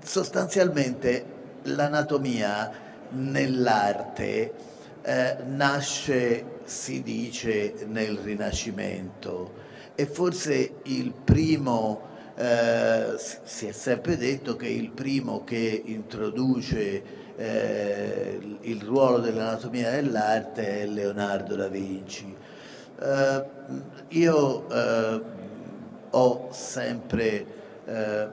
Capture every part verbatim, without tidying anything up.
sostanzialmente l'anatomia nell'arte eh, nasce, si dice, nel Rinascimento e forse il primo, eh, si è sempre detto che il primo che introduce eh, il ruolo dell'anatomia nell'arte è Leonardo da Vinci. Eh, io eh, ho sempre eh,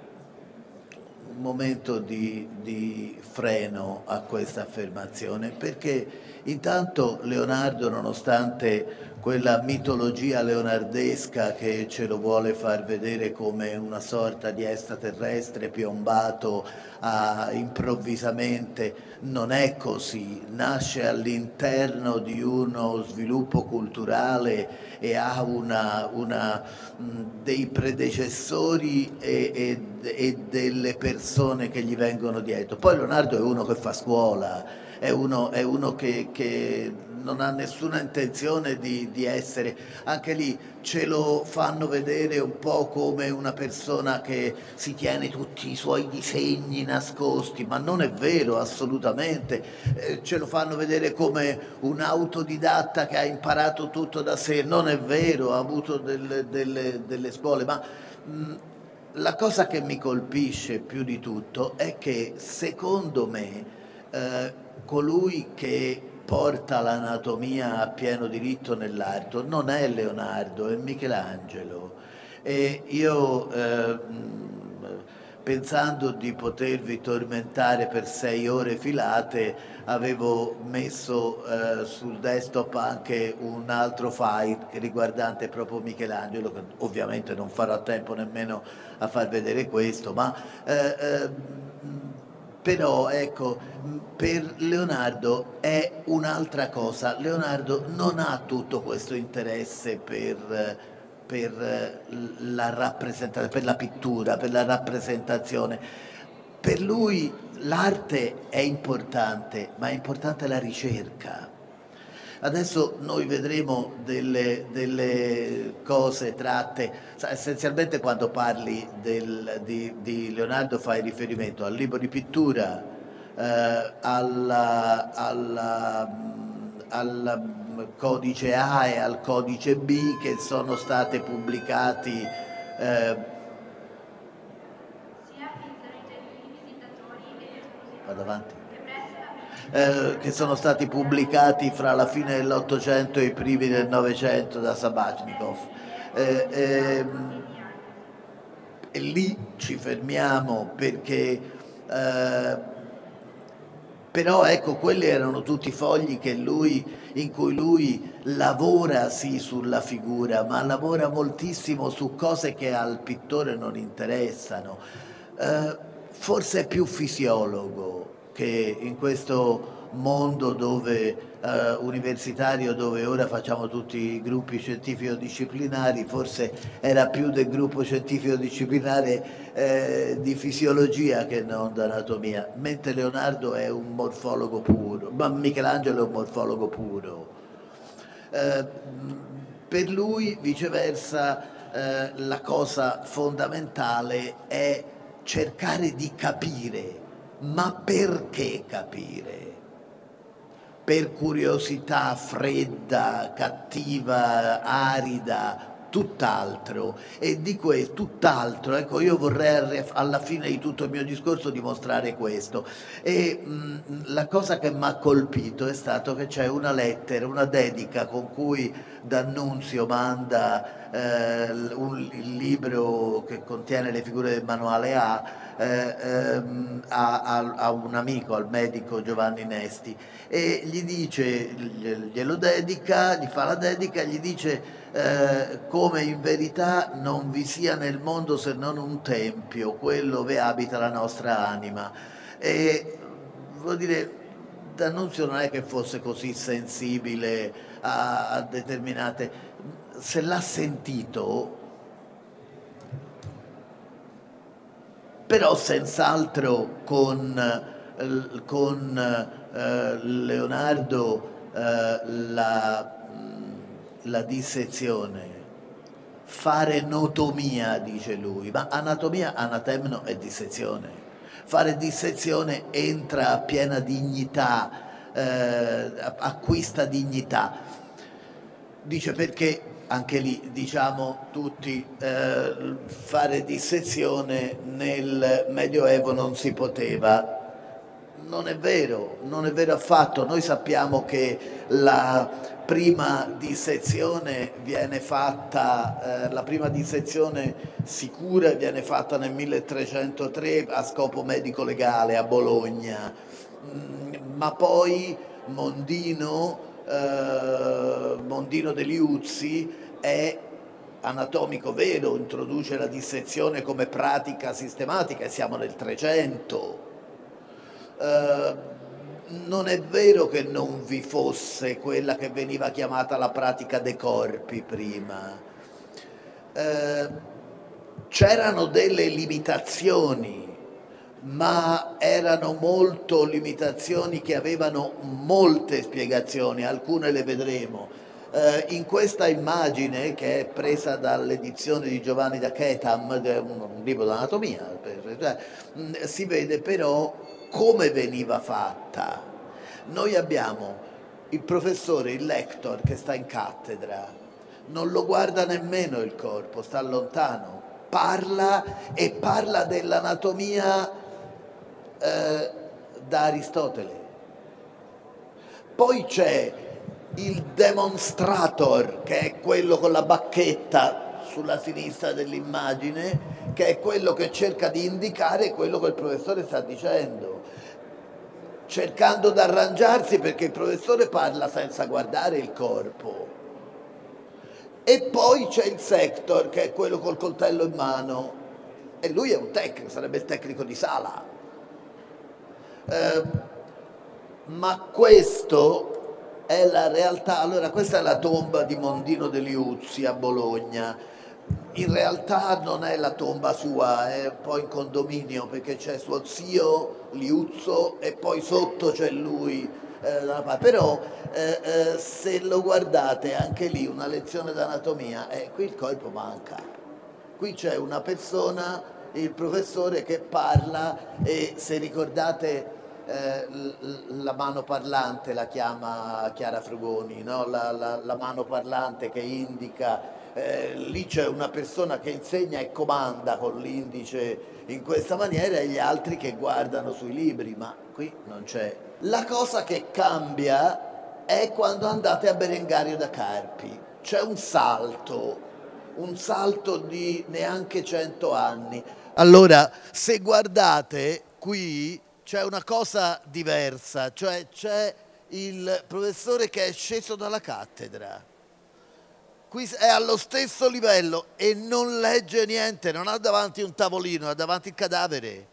un momento di, di freno a questa affermazione, perché intanto Leonardo, nonostante quella mitologia leonardesca che ce lo vuole far vedere come una sorta di extraterrestre piombato a, improvvisamente, non è così, nasce all'interno di uno sviluppo culturale e ha una, una, mh, dei predecessori e, e, e delle persone che gli vengono dietro. Poi Leonardo è uno che fa scuola, è uno, è uno che, che non ha nessuna intenzione di, di essere, anche lì ce lo fanno vedere un po' come una persona che si tiene tutti i suoi disegni nascosti, ma non è vero assolutamente, eh, ce lo fanno vedere come un autodidatta che ha imparato tutto da sé, non è vero, ha avuto delle, delle, delle scuole, ma mh, la cosa che mi colpisce più di tutto è che secondo me eh, colui che porta l'anatomia a pieno diritto nell'arte non è Leonardo, è Michelangelo. E io, eh, pensando di potervi tormentare per sei ore filate, avevo messo eh, sul desktop anche un altro file riguardante proprio Michelangelo, che ovviamente non farò tempo nemmeno a far vedere questo, ma eh, eh, però ecco, per Leonardo è un'altra cosa. Leonardo non ha tutto questo interesse per, per la rappresentazione, per la pittura, per la rappresentazione. Per lui l'arte è importante, ma è importante la ricerca. Adesso noi vedremo delle, delle cose tratte, essenzialmente quando parli del, di, di Leonardo fai riferimento al libro di pittura, eh, alla, alla, al codice A e al codice B che sono state pubblicati. Eh, vado avanti. Eh, che sono stati pubblicati fra la fine dell'Ottocento e i primi del Novecento da Sabachnikov. Eh, ehm, e lì ci fermiamo perché eh, però ecco, quelli erano tutti fogli che lui, in cui lui lavora sì sulla figura, ma lavora moltissimo su cose che al pittore non interessano. Eh, forse è più fisiologo che in questo mondo dove, eh, universitario dove ora facciamo tutti i gruppi scientifico-disciplinari, forse era più del gruppo scientifico-disciplinare eh, di fisiologia che non d'anatomia, mentre Leonardo è un morfologo puro, ma Michelangelo è un morfologo puro. Eh, per lui, viceversa, eh, la cosa fondamentale è cercare di capire, ma perché capire? Per curiosità fredda, cattiva, arida, tutt'altro. E di questo, tutt'altro, ecco, io vorrei alla fine di tutto il mio discorso dimostrare questo. E mh, la cosa che mi ha colpito è stato che c'è una lettera, una dedica con cui D'Annunzio manda eh, un, il libro che contiene le figure del manuale A, eh, ehm, a, a, a un amico, al medico Giovanni Nesti, e gli dice, glielo dedica, gli fa la dedica, gli dice eh, come in verità non vi sia nel mondo se non un tempio, quello dove abita la nostra anima. E vuol dire, D'Annunzio non è che fosse così sensibile a, a determinate, se l'ha sentito, però senz'altro con, con eh, Leonardo eh, la, la dissezione, fare notomia, dice lui, ma anatomia, anatemno è dissezione. Fare dissezione entra a piena dignità, eh, acquista dignità. Dice perché, anche lì diciamo tutti, eh, fare dissezione nel Medioevo non si poteva. Non è vero, non è vero affatto. Noi sappiamo che la prima dissezione viene fatta, eh, la prima dissezione sicura viene fatta nel milletrecentotre a scopo medico-legale a Bologna, mm, ma poi Mondino, eh, Mondino de Liuzzi è anatomico vero, introduce la dissezione come pratica sistematica e siamo nel trecento. Uh, non è vero che non vi fosse quella che veniva chiamata la pratica dei corpi prima. Uh, c'erano delle limitazioni, ma erano molto limitazioni che avevano molte spiegazioni, alcune le vedremo. Uh, in questa immagine, che è presa dall'edizione di Giovanni da Chetham, un, un libro d'anatomia, cioè, si vede però come veniva fatta. Noi abbiamo il professore, il lector che sta in cattedra, non lo guarda nemmeno il corpo, sta lontano, parla e parla dell'anatomia eh, da Aristotele. Poi c'è il demonstrator, che è quello con la bacchetta sulla sinistra dell'immagine, che è quello che cerca di indicare quello che il professore sta dicendo, cercando di arrangiarsi perché il professore parla senza guardare il corpo. E poi c'è il sector, che è quello col coltello in mano, e lui è un tecnico, sarebbe il tecnico di sala. Eh, ma questo è la realtà. Allora, questa è la tomba di Mondino de Liuzzi a Bologna. In realtà non è la tomba sua, è un po' in condominio, perché c'è suo zio Liuzzo e poi sotto c'è lui. Eh, però eh, eh, se lo guardate, anche lì una lezione d'anatomia, eh, qui il corpo manca. Qui c'è una persona, il professore, che parla, e se ricordate eh, la mano parlante la chiama Chiara Frugoni, no? la, la, la mano parlante che indica. Eh, lì c'è una persona che insegna e comanda con l'indice in questa maniera e gli altri che guardano sui libri, ma qui non c'è. La cosa che cambia è quando andate a Berengario da Carpi. C'è un salto, un salto di neanche cento anni. Allora, se guardate qui c'è una cosa diversa, cioè c'è il professore che è sceso dalla cattedra. Qui è allo stesso livello e non legge niente, non ha davanti un tavolino, ha davanti il cadavere.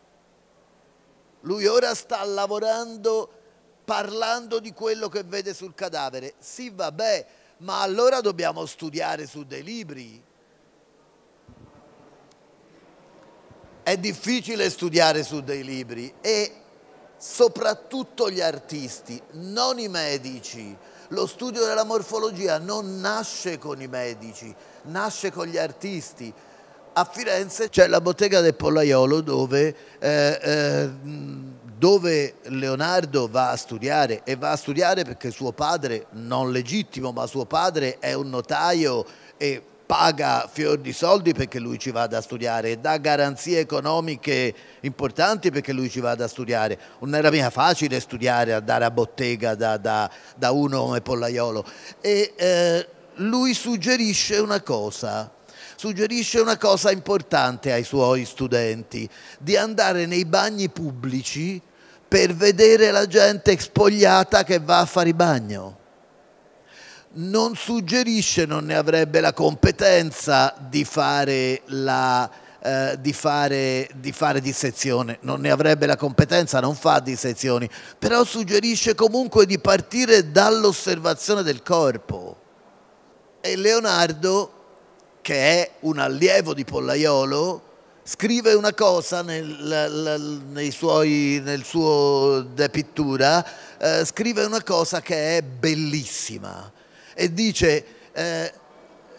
Lui ora sta lavorando, parlando di quello che vede sul cadavere. Sì, vabbè, ma allora dobbiamo studiare su dei libri. È difficile studiare su dei libri e soprattutto gli artisti, non i medici. Lo studio della morfologia non nasce con i medici, nasce con gli artisti. A Firenze c'è la bottega del Pollaiolo dove, eh, eh, dove Leonardo va a studiare, e va a studiare perché suo padre, non legittimo, ma suo padre è un notaio e paga fior di soldi perché lui ci vada a studiare e dà garanzie economiche importanti perché lui ci vada a studiare. Non era mica facile studiare, andare a bottega da, da, da uno come Pollaiolo. E eh, lui suggerisce una cosa, suggerisce una cosa importante ai suoi studenti, di andare nei bagni pubblici per vedere la gente spogliata che va a fare il bagno. Non suggerisce, non ne avrebbe la competenza di fare, la, eh, di, fare, di fare dissezione, non ne avrebbe la competenza, non fa dissezioni, però suggerisce comunque di partire dall'osservazione del corpo. E Leonardo, che è un allievo di Pollaiolo, scrive una cosa nel, nei suoi, nel suo De Pittura, eh, scrive una cosa che è bellissima. E dice, eh,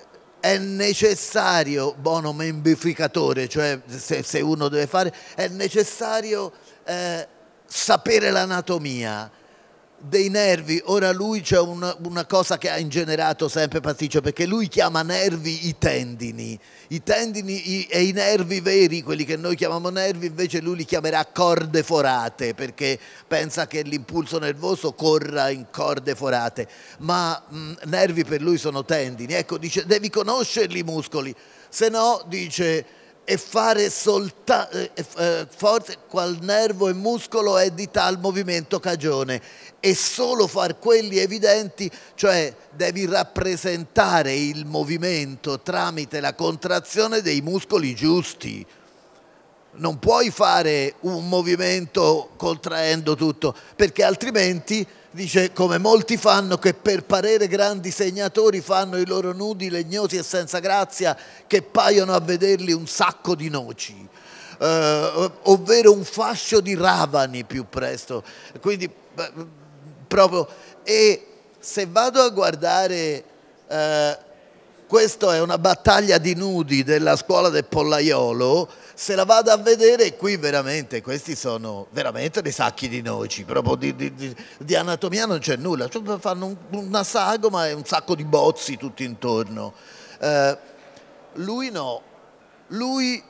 è necessario, bono membificatore, cioè se, se uno deve fare, è necessario eh, sapere l'anatomia dei nervi. Ora lui c'è una, una cosa che ha ingenerato sempre pasticcio, perché lui chiama nervi i tendini, i tendini i, e i nervi veri, quelli che noi chiamiamo nervi, invece lui li chiamerà corde forate, perché pensa che l'impulso nervoso corra in corde forate, ma mh, nervi per lui sono tendini. Ecco, dice, devi conoscerli i muscoli, se no, dice, e fare soltanto eh, eh, forse qual nervo e muscolo è di tal movimento cagione, e solo far quelli evidenti, cioè devi rappresentare il movimento tramite la contrazione dei muscoli giusti. Non puoi fare un movimento contraendo tutto, perché altrimenti, dice, come molti fanno, che per parere grandi segnatori fanno i loro nudi legnosi e senza grazia, che paiono a vederli un sacco di noci, eh, ovvero un fascio di ravani più presto. Quindi proprio, e se vado a guardare, eh, questa è una battaglia di nudi della scuola del pollaiolo, se la vado a vedere qui veramente, questi sono veramente dei sacchi di noci, proprio di, di, di, di anatomia non c'è nulla, cioè, fanno un, una sagoma e un sacco di bozzi tutti intorno. Eh, lui no, lui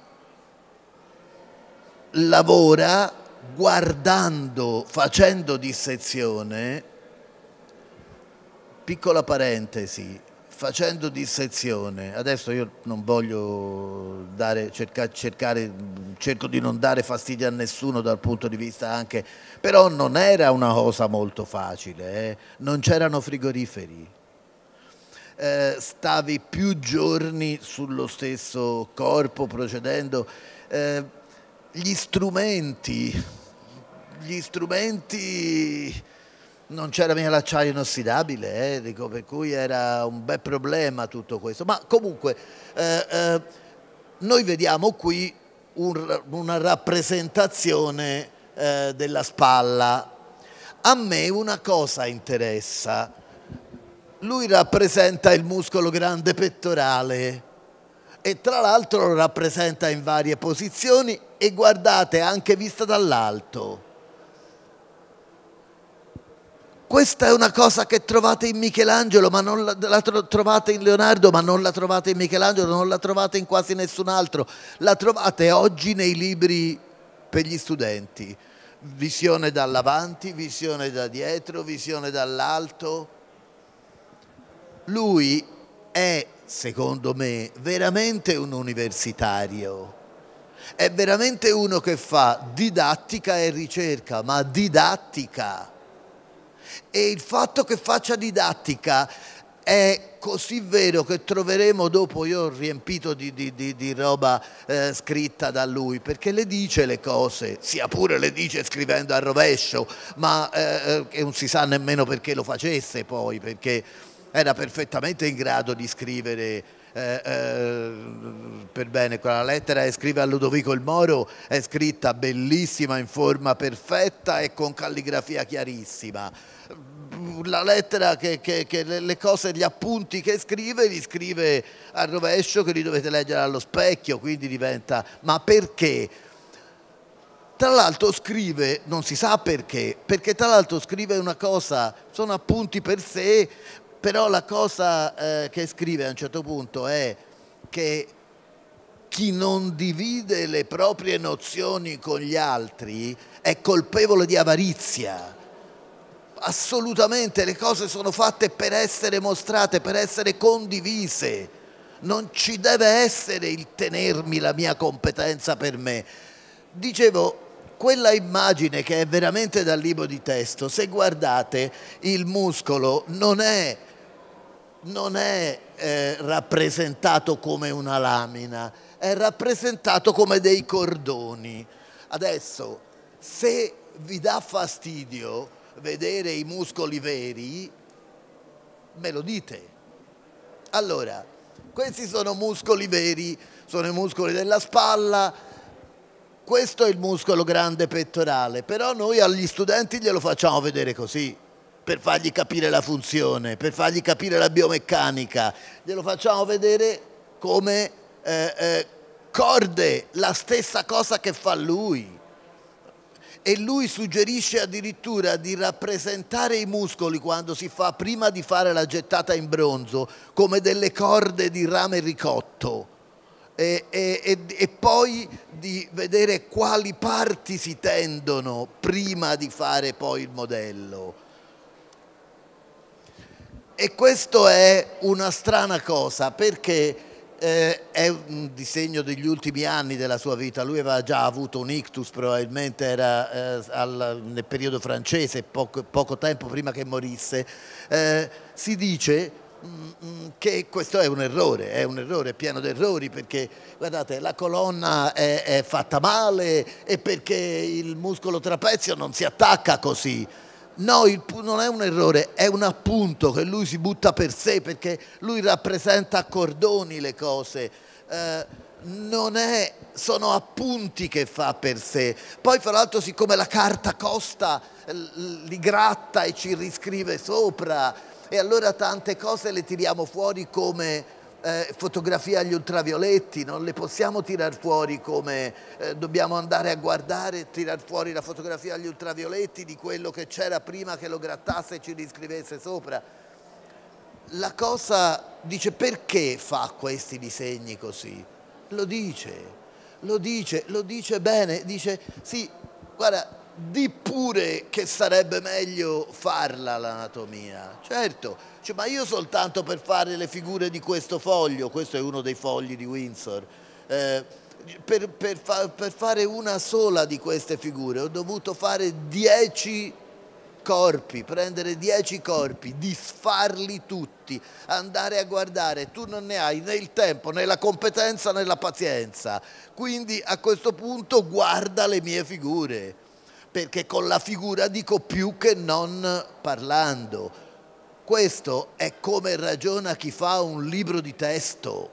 lavora guardando, facendo dissezione, piccola parentesi, facendo dissezione, adesso io non voglio dare, cerca, cercare, cerco di non dare fastidio a nessuno dal punto di vista anche, però non era una cosa molto facile, eh? Non c'erano frigoriferi, eh, stavi più giorni sullo stesso corpo procedendo, eh, gli strumenti, gli strumenti... Non c'era mica l'acciaio inossidabile, eh, dico, per cui era un bel problema tutto questo. Ma comunque, eh, eh, noi vediamo qui un, una rappresentazione eh, della spalla. A me una cosa interessa. Lui rappresenta il muscolo grande pettorale e tra l'altro lo rappresenta in varie posizioni, e guardate, anche vista dall'alto. Questa è una cosa che trovate in Michelangelo, ma non la, la trovate in Leonardo, ma non la trovate in Michelangelo, non la trovate in quasi nessun altro. La trovate oggi nei libri per gli studenti. Visione dall'avanti, visione da dietro, visione dall'alto. Lui è, secondo me, veramente un universitario. È veramente uno che fa didattica e ricerca, ma didattica. E il fatto che faccia didattica è così vero che troveremo dopo, io ho riempito di, di, di, di roba eh, scritta da lui, perché le dice le cose, sia pure le dice scrivendo a rovescio, ma eh, che non si sa nemmeno perché lo facesse poi, perché era perfettamente in grado di scrivere eh, eh, per bene. Quella lettera che scrive a Ludovico il Moro è scritta bellissima, in forma perfetta e con calligrafia chiarissima. La lettera, che, che, che le cose, gli appunti che scrive, li scrive a rovescio, che li dovete leggere allo specchio, quindi diventa... Ma perché? Tra l'altro scrive, non si sa perché, perché tra l'altro scrive una cosa, sono appunti per sé, però la cosa eh, che scrive a un certo punto è che chi non divide le proprie nozioni con gli altri è colpevole di avarizia. Assolutamente, le cose sono fatte per essere mostrate, per essere condivise. Non ci deve essere il tenermi la mia competenza per me. Dicevo, quella immagine che è veramente dal libro di testo, se guardate, il muscolo non è, non è eh, rappresentato come una lamina, è rappresentato come dei cordoni. Adesso, se vi dà fastidio vedere i muscoli veri, me lo dite. Allora, questi sono muscoli veri, sono i muscoli della spalla, questo è il muscolo grande pettorale, però noi agli studenti glielo facciamo vedere così. per fargli capire la funzione, per fargli capire la biomeccanica, glielo facciamo vedere come eh, eh, corde, la stessa cosa che fa lui. E lui suggerisce addirittura di rappresentare i muscoli quando si fa, prima di fare la gettata in bronzo, come delle corde di rame ricotto e, e, e, e poi di vedere quali parti si tendono prima di fare poi il modello. E questo è una strana cosa, perché Eh, è un disegno degli ultimi anni della sua vita. Lui aveva già avuto un ictus, probabilmente era eh, al, nel periodo francese, poco, poco tempo prima che morisse. Eh, si dice mh, che questo è un errore, è un errore pieno di errori, perché guardate, la colonna è, è fatta male e perché il muscolo trapezio non si attacca così. No, il, non è un errore, è un appunto che lui si butta per sé, perché lui rappresenta a cordoni le cose, eh, non è, sono appunti che fa per sé. Poi fra l'altro, siccome la carta costa, li gratta e ci riscrive sopra, e allora tante cose le tiriamo fuori come Eh, fotografie agli ultravioletti, non le possiamo tirar fuori come eh, dobbiamo andare a guardare e tirar fuori la fotografia agli ultravioletti di quello che c'era prima che lo grattasse e ci riscrivesse sopra. La cosa dice: perché fa questi disegni così? Lo dice, lo dice, lo dice bene, dice sì, guarda, di pure che sarebbe meglio farla l'anatomia, certo. Cioè, ma io soltanto per fare le figure di questo foglio, questo è uno dei fogli di Windsor, eh, per, per, fa, per fare una sola di queste figure ho dovuto fare dieci corpi, prendere dieci corpi, disfarli tutti, andare a guardare. Tu non ne hai né il tempo, né la competenza, né la pazienza, quindi a questo punto guarda le mie figure, perché con la figura dico più che non parlando. Questo è come ragiona chi fa un libro di testo,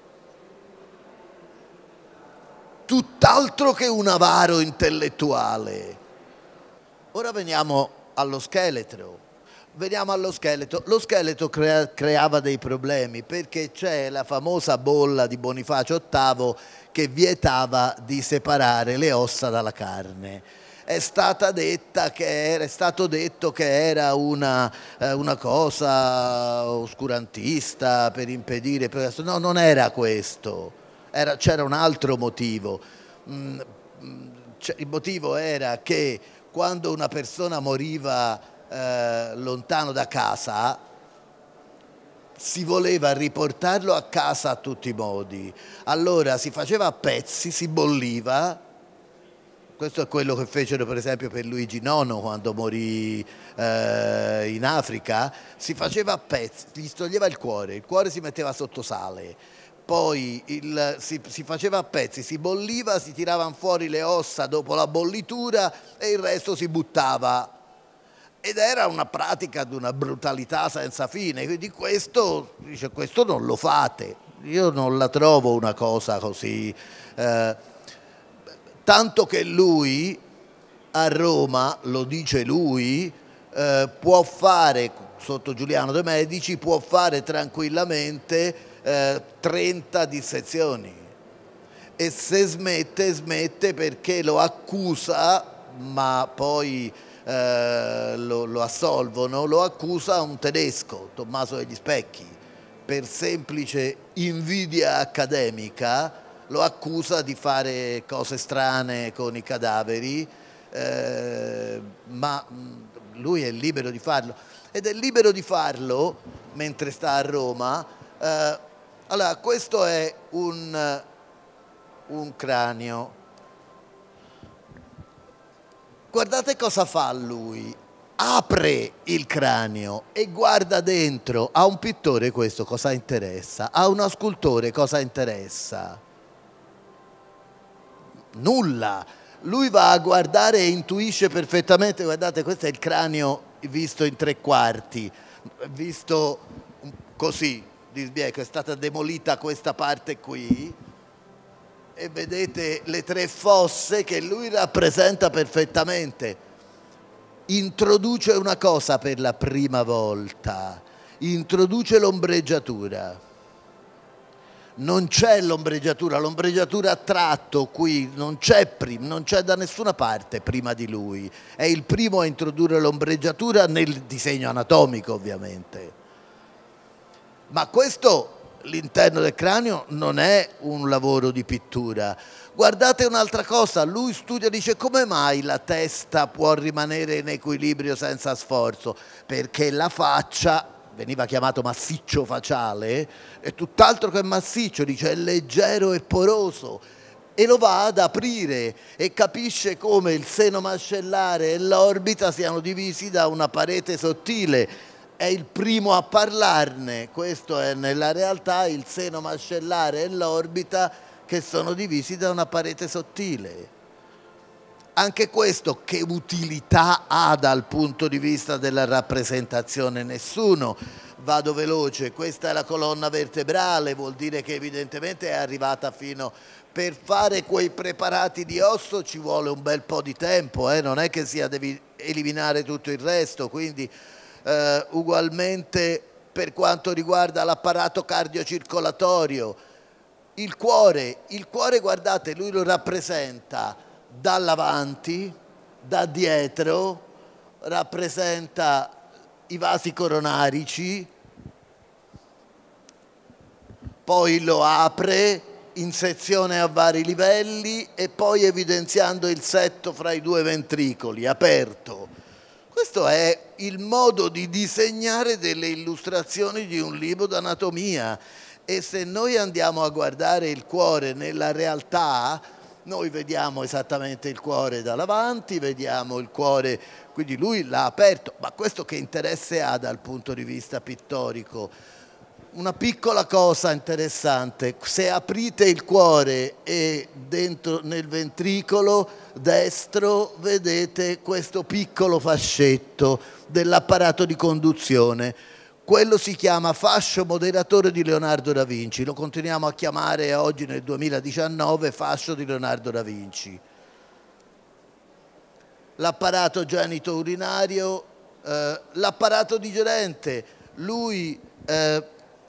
tutt'altro che un avaro intellettuale. Ora veniamo allo scheletro. Veniamo allo scheletro. Lo scheletro crea, creava dei problemi, perché c'è la famosa bolla di Bonifacio ottavo che vietava di separare le ossa dalla carne. È stata detta che era, è stato detto che era una, eh, una cosa oscurantista per impedire, no, non era questo, era, c'era un altro motivo. Mm, il motivo era che quando una persona moriva eh, lontano da casa, si voleva riportarlo a casa a tutti i modi, allora si faceva a pezzi, si bolliva. Questo è quello che fecero per esempio per Luigi nono quando morì eh, in Africa. Si faceva a pezzi, gli toglieva il cuore, il cuore si metteva sotto sale, poi il, si, si faceva a pezzi, si bolliva, si tiravano fuori le ossa dopo la bollitura e il resto si buttava. Ed era una pratica di una brutalità senza fine, quindi questo, dice, questo non lo fate. Io non la trovo una cosa così... Eh, tanto che lui a Roma, lo dice lui, eh, può fare, sotto Giuliano de' Medici, può fare tranquillamente eh, trenta dissezioni, e se smette, smette perché lo accusa, ma poi eh, lo, lo assolvono, lo accusa un tedesco, Tommaso degli Specchi, per semplice invidia accademica. Lo accusa di fare cose strane con i cadaveri, eh, ma lui è libero di farlo. Ed è libero di farlo mentre sta a Roma. Eh, allora, questo è un, un cranio. Guardate cosa fa lui. Apre il cranio e guarda dentro. A un pittore questo cosa interessa? A uno scultore cosa interessa? Nulla. Lui va a guardare e intuisce perfettamente. Guardate, questo è il cranio visto in tre quarti, visto così, di sbieco. È stata demolita questa parte qui e vedete le tre fosse che lui rappresenta perfettamente. introduce una cosa per la prima volta, introduce l'ombreggiatura. Non c'è l'ombreggiatura, l'ombreggiatura a tratto qui non c'è non c'è da nessuna parte prima di lui. È il primo a introdurre l'ombreggiatura nel disegno anatomico, ovviamente. Ma questo, l'interno del cranio, non è un lavoro di pittura. Guardate un'altra cosa, lui studia, dice come mai la testa può rimanere in equilibrio senza sforzo? Perché la faccia, veniva chiamato massiccio facciale, è tutt'altro che massiccio, dice è leggero e poroso, e lo va ad aprire e capisce come il seno mascellare e l'orbita siano divisi da una parete sottile. È il primo a parlarne, questo è nella realtà il seno mascellare e l'orbita che sono divisi da una parete sottile. Anche questo che utilità ha dal punto di vista della rappresentazione? Nessuno. Vado veloce, questa è la colonna vertebrale, vuol dire che evidentemente è arrivata fino... Per fare quei preparati di osso ci vuole un bel po' di tempo, eh? Non è che sia devi eliminare tutto il resto, quindi eh, ugualmente per quanto riguarda l'apparato cardiocircolatorio, il cuore, il cuore guardate lui lo rappresenta dall'avanti, da dietro, rappresenta i vasi coronarici, poi lo apre in sezione a vari livelli e poi evidenziando il setto fra i due ventricoli, aperto. Questo è il modo di disegnare delle illustrazioni di un libro d'anatomia, e se noi andiamo a guardare il cuore nella realtà, noi vediamo esattamente il cuore dall'avanti, vediamo il cuore, quindi lui l'ha aperto, ma questo che interesse ha dal punto di vista pittorico? Una piccola cosa interessante, se aprite il cuore e dentro nel ventricolo destro vedete questo piccolo fascetto dell'apparato di conduzione. Quello si chiama fascio moderatore di Leonardo da Vinci, lo continuiamo a chiamare oggi nel duemiladiciannove fascio di Leonardo da Vinci. L'apparato genito-urinario, eh, l'apparato digerente, lui, eh,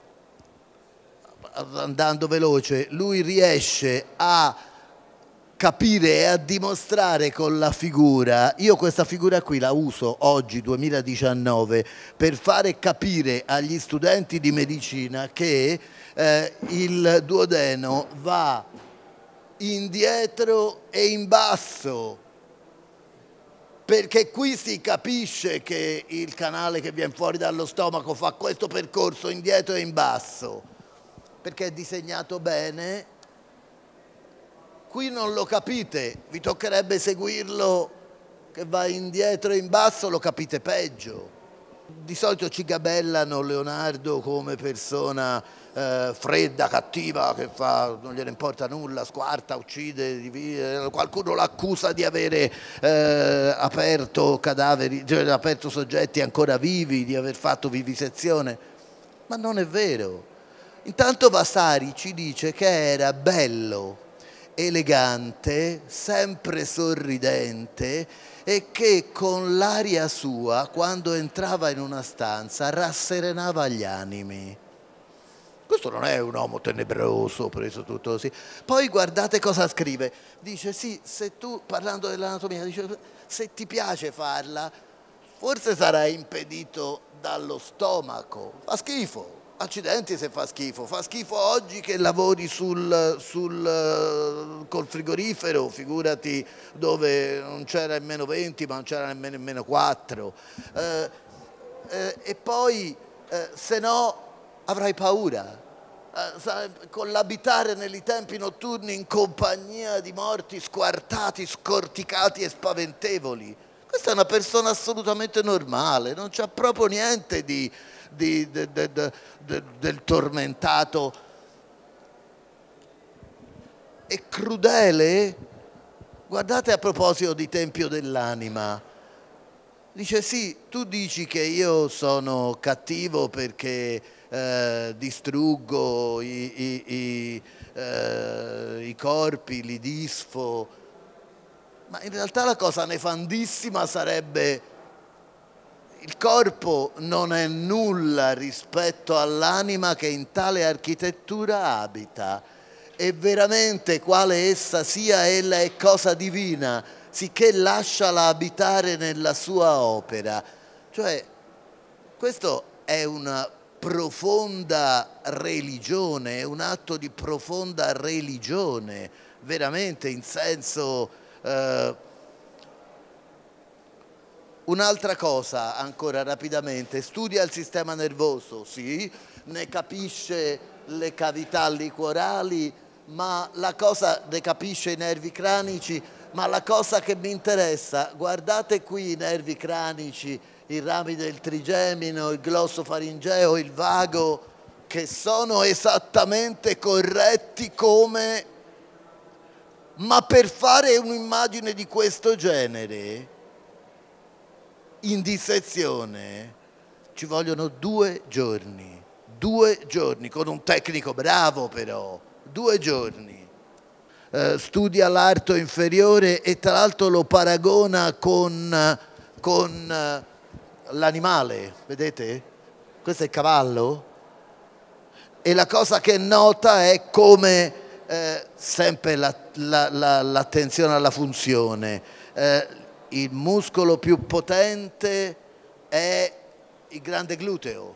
andando veloce, lui riesce a capire e a dimostrare con la figura, io questa figura qui la uso oggi, duemiladiciannove, per fare capire agli studenti di medicina che eh, il duodeno va indietro e in basso, perché qui si capisce che il canale che viene fuori dallo stomaco fa questo percorso indietro e in basso, perché è disegnato bene. Qui non lo capite, vi toccherebbe seguirlo che va indietro e in basso, lo capite peggio. Di solito ci gabellano Leonardo come persona eh, fredda, cattiva, che fa, non gliene importa nulla, squarta, uccide, divide. Qualcuno l'accusa di avere eh, aperto cadaveri, cioè aperto soggetti ancora vivi, di aver fatto vivisezione, ma non è vero. Intanto Vasari ci dice che era bello, elegante, sempre sorridente, e che con l'aria sua, quando entrava in una stanza, rasserenava gli animi. Questo non è un uomo tenebroso, preso tutto così. Poi guardate cosa scrive. Dice, sì, se tu, parlando dell'anatomia, dice, se ti piace farla, forse sarai impedito dallo stomaco. Fa schifo. Accidenti se fa schifo, fa schifo oggi che lavori sul, sul, col frigorifero, figurati dove non c'era nemmeno venti ma non c'era nemmeno, nemmeno quattro. Eh, eh, e poi eh, se no avrai paura, eh, con l'abitare nei tempi notturni in compagnia di morti squartati, scorticati e spaventevoli. Questa è una persona assolutamente normale, non c'ha proprio niente di... Di, de, de, de, de, del tormentato. E crudele, guardate a proposito di Tempio dell'Anima, dice sì, tu dici che io sono cattivo perché eh, distruggo i, i, i, eh, i corpi, li disfo, ma in realtà la cosa nefandissima sarebbe il corpo non è nulla rispetto all'anima che in tale architettura abita, e veramente quale essa sia, ella è cosa divina, sicché lasciala abitare nella sua opera. Cioè, questo è una profonda religione, è un atto di profonda religione, veramente in senso... Eh, Un'altra cosa, ancora rapidamente, studia il sistema nervoso, sì, ne capisce le cavità liquorali, ma la cosa, ne capisce i nervi cranici, ma la cosa che mi interessa, guardate qui i nervi cranici, i rami del trigemino, il glossofaringeo, il vago, che sono esattamente corretti come... Ma per fare un'immagine di questo genere... in dissezione ci vogliono due giorni, due giorni, con un tecnico bravo però, due giorni. Eh, studia l'arto inferiore e tra l'altro lo paragona con, con eh, l'animale, vedete? Questo è il cavallo. E la cosa che nota è come, eh, sempre l'attenzione la, la, la alla funzione, eh, il muscolo più potente è il grande gluteo.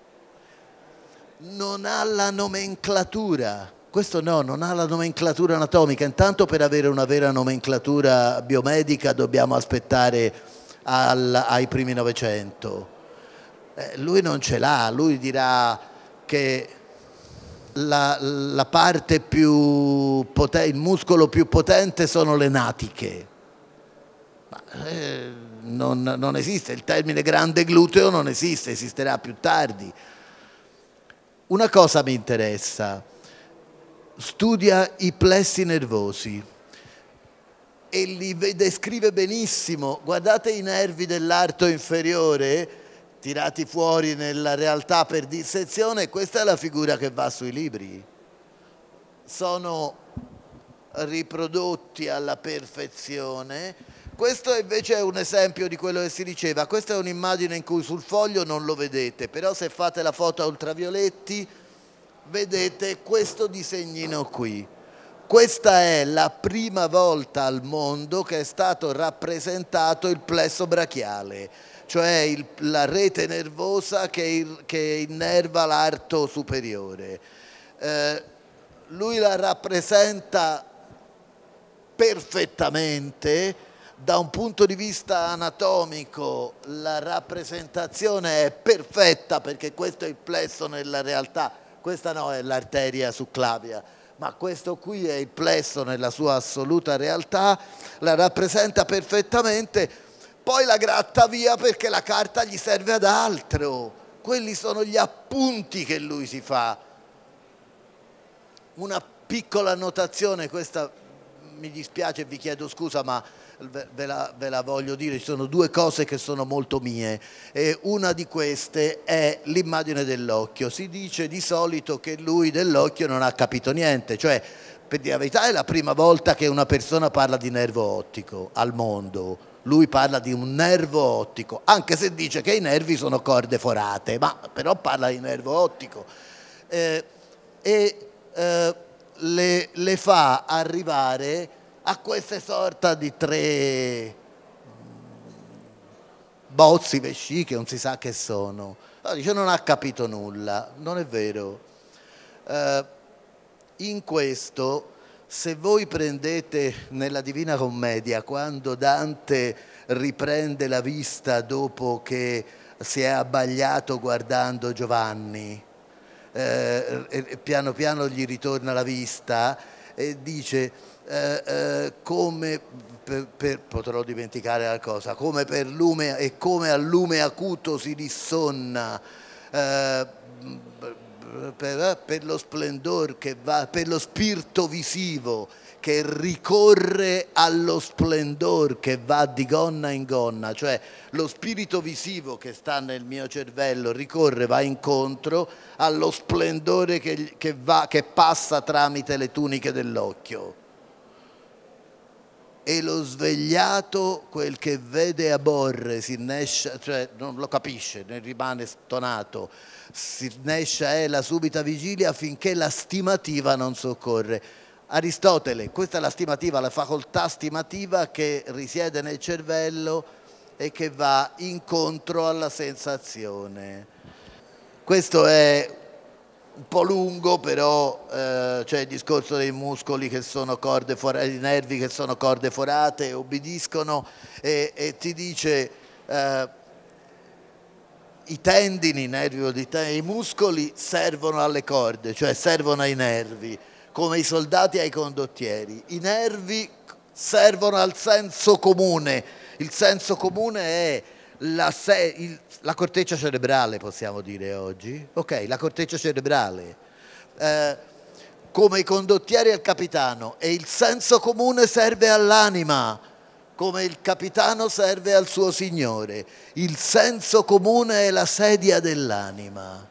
Non ha la nomenclatura, questo no, non ha la nomenclatura anatomica. Intanto per avere una vera nomenclatura biomedica dobbiamo aspettare al, ai primi Novecento. Eh, lui non ce l'ha, lui dirà che la, la parte più potente, il muscolo più potente sono le natiche. Eh, non, non esiste, il termine grande gluteo non esiste, esisterà più tardi. Una cosa mi interessa, studia i plessi nervosi e li descrive benissimo. Guardate i nervi dell'arto inferiore tirati fuori nella realtà per dissezione, questa è la figura che va sui libri. Sono riprodotti alla perfezione. Questo invece è un esempio di quello che si diceva. Questa è un'immagine in cui sul foglio non lo vedete, però se fate la foto a ultravioletti vedete questo disegnino qui. Questa è la prima volta al mondo che è stato rappresentato il plesso brachiale, cioè il, la rete nervosa che, che innerva l'arto superiore. Eh, lui la rappresenta perfettamente. Da un punto di vista anatomico la rappresentazione è perfetta, perché questo è il plesso nella realtà, questa no è l'arteria succlavia, ma questo qui è il plesso nella sua assoluta realtà, la rappresenta perfettamente, poi la gratta via perché la carta gli serve ad altro, quelli sono gli appunti che lui si fa. Una piccola annotazione, questa mi dispiace e vi chiedo scusa, ma Ve la, ve la voglio dire, ci sono due cose che sono molto mie e una di queste è l'immagine dell'occhio. Si dice di solito che lui dell'occhio non ha capito niente, cioè per dire la verità è la prima volta che una persona parla di nervo ottico al mondo. Lui parla di un nervo ottico, anche se dice che i nervi sono corde forate, ma però parla di nervo ottico eh, e eh, le, le fa arrivare a queste sorta di tre bozzi, vesciche, non si sa che sono. Allora, dice non ha capito nulla, non è vero. Eh, in questo, se voi prendete nella Divina Commedia, quando Dante riprende la vista dopo che si è abbagliato guardando Giovanni, eh, e piano piano gli ritorna la vista e dice... Eh, eh, come per, per, potrò dimenticare la cosa, come per lume e come al lume acuto si dissonna eh, per, per lo splendor che va, per lo spirito visivo che ricorre allo splendor che va di gonna in gonna, cioè lo spirito visivo che sta nel mio cervello ricorre, va incontro allo splendore che, che, va, che passa tramite le tuniche dell'occhio. e lo svegliato quel che vede aborre, si innescia, cioè non lo capisce, ne rimane stonato, si innescia è la subita vigilia finché la stimativa non soccorre. Aristotele, questa è la stimativa, la facoltà stimativa che risiede nel cervello e che va incontro alla sensazione. Questo è un po' lungo, però eh, c'è il discorso dei muscoli che sono corde forate, i nervi che sono corde forate, obbediscono e, e ti dice eh, i tendini, i nervi, i muscoli servono alle corde, cioè servono ai nervi, come i soldati ai condottieri. I nervi servono al senso comune, il senso comune è La, se, il, la corteccia cerebrale, possiamo dire oggi, ok, la corteccia cerebrale, eh, come i condottieri al capitano, e il senso comune serve all'anima, come il capitano serve al suo signore. Il senso comune è la sedia dell'anima.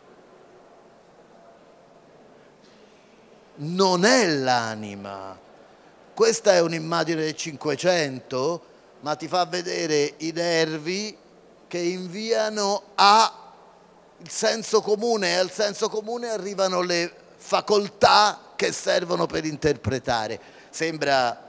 Non è l'anima. Questa è un'immagine del Cinquecento, ma ti fa vedere i nervi che inviano al senso comune, e al senso comune arrivano le facoltà che servono per interpretare. Sembra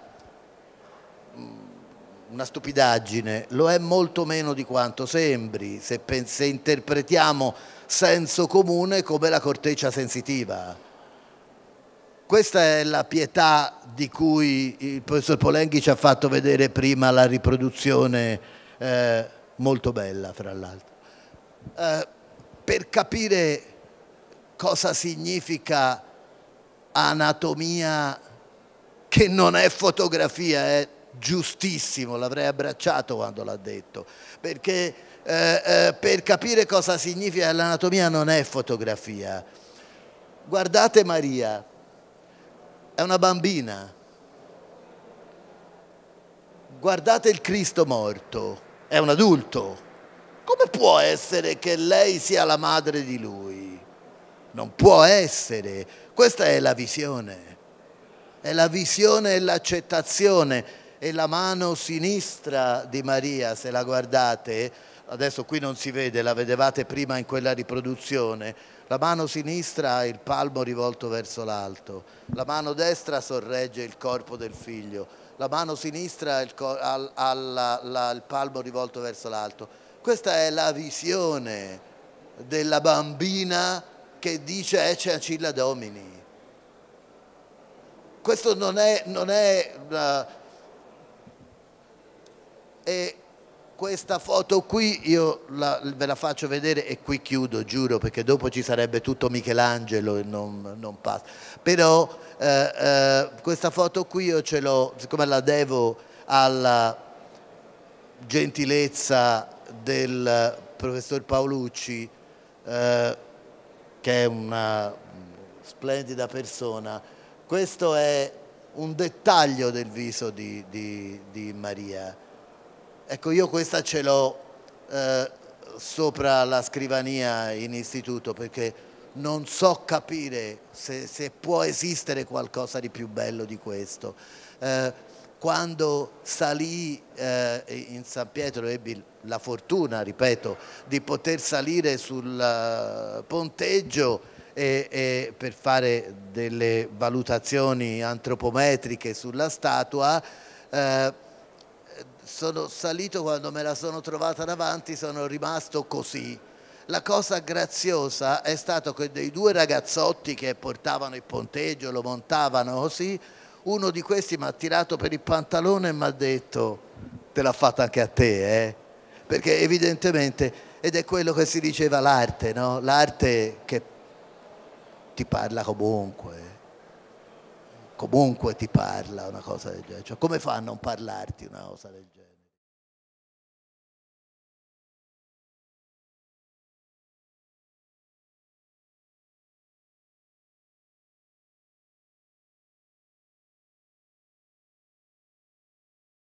una stupidaggine, lo è molto meno di quanto sembri se, se interpretiamo senso comune come la corteccia sensitiva. Questa è la pietà di cui il professor Polenghi ci ha fatto vedere prima la riproduzione, eh, molto bella fra l'altro. Eh, per capire cosa significa anatomia, che non è fotografia, è giustissimo, l'avrei abbracciato quando l'ha detto, perché eh, eh, per capire cosa significa l'anatomia non è fotografia. Guardate Maria. È una bambina. Guardate il Cristo morto, è un adulto. Come può essere che lei sia la madre di lui? Non può essere. Questa è la visione. È la visione e l'accettazione. E la mano sinistra di Maria, se la guardate, adesso qui non si vede, la vedevate prima in quella riproduzione, la mano sinistra ha il palmo rivolto verso l'alto, la mano destra sorregge il corpo del figlio, la mano sinistra ha il, ha, ha la, la, il palmo rivolto verso l'alto. Questa è la visione della bambina che dice Ecce ancilla Domini. Questo non è... Non è uh, e questa foto qui io la, ve la faccio vedere e qui chiudo, giuro, perché dopo ci sarebbe tutto Michelangelo e non, non passa. Però eh, eh, questa foto qui io ce l'ho, siccome la devo alla gentilezza del professor Paolucci, eh, che è una splendida persona, questo è un dettaglio del viso di, di, di Maria. Ecco, io questa ce l'ho eh, sopra la scrivania in istituto perché non so capire se, se può esistere qualcosa di più bello di questo. Eh, quando salì eh, in San Pietro ebbi la fortuna, ripeto, di poter salire sul ponteggio e, e per fare delle valutazioni antropometriche sulla statua, eh, sono salito, quando me la sono trovata davanti sono rimasto così. La cosa graziosa è stato che dei due ragazzotti che portavano il ponteggio, lo montavano così, uno di questi mi ha tirato per il pantalone e mi ha detto te l'ha fatta anche a te, eh? Perché evidentemente, ed è quello che si diceva l'arte, no? L'arte che ti parla comunque, comunque ti parla una cosa del genere, cioè, come fa a non parlarti una cosa del genere?